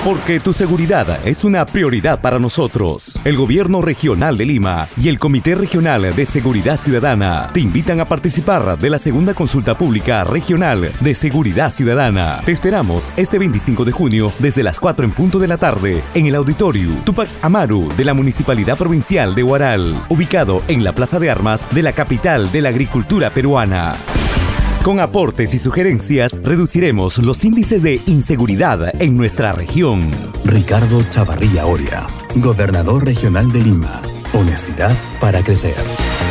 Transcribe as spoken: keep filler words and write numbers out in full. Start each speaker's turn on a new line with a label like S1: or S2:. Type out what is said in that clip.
S1: Porque tu seguridad es una prioridad para nosotros. El Gobierno Regional de Lima y el Comité Regional de Seguridad Ciudadana te invitan a participar de la segunda consulta pública regional de seguridad ciudadana. Te esperamos este veinticinco de junio desde las cuatro en punto de la tarde en el Auditorio Tupac Amaru de la Municipalidad Provincial de Huaral, ubicado en la Plaza de Armas de la capital de la agricultura peruana. Con aportes y sugerencias, reduciremos los índices de inseguridad en nuestra región.
S2: Ricardo Chavarría Oria, Gobernador Regional de Lima. Honestidad para crecer.